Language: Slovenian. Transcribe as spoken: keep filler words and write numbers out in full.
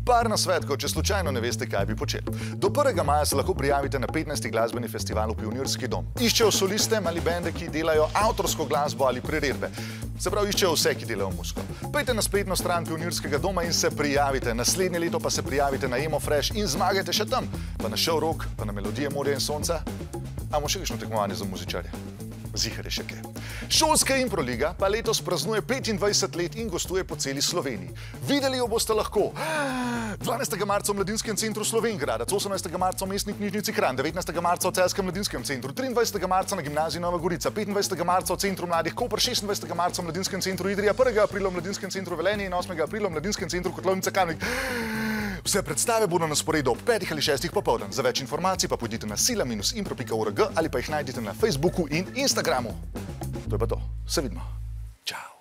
Par nasvetkov, če slučajno ne veste, kaj bi počeli. Do prvega maja se lahko prijavite na petnajsti glasbeni festival v Pionirski dom. Iščejo soliste ali bende, ki delajo avtorsko glasbo ali priredbe. Se pravi, iščejo vse, ki delajo muziko. Pojdite na spletno stran Pionirskega doma in se prijavite. Naslednje leto pa se prijavite na Emo Fresh in zmagajte še tam. Pa na Šov Rock, pa na Melodije morja in sonca. A imamo še kakšno tekmovanje za muzičarje? Zihar je še kaj. Šolska improliga pa letos praznuje petindvajset let in gostuje po celi Sloveniji. Videli jo boste lahko dvanajstega marca v Mladinskem centru Slovenjgradec, osemnajstega marca v Mestni knjižnici Kranj, devetnajstega marca v Celjskem mladinskem centru, triindvajsetega marca na Gimnaziji Nova Gorica, petindvajsetega marca v Centru mladih Koper, šestindvajsetega marca v Mladinskem centru Idrija, prvega aprila v Mladinskem centru Velenje in osmega aprila v Mladinskem centru Kotlovnica Kamnik. Vse predstave bodo na sporedu ob petih ali šestih popoldan. Za več informacij pa pojdite na sila minus impro pika org ali pa jih najdite na Facebooku in Instagramu. To je pa to. Se vidimo. Čau.